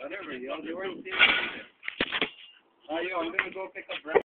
Whatever, yo. They weren't serious. Yo, I'm gonna go pick up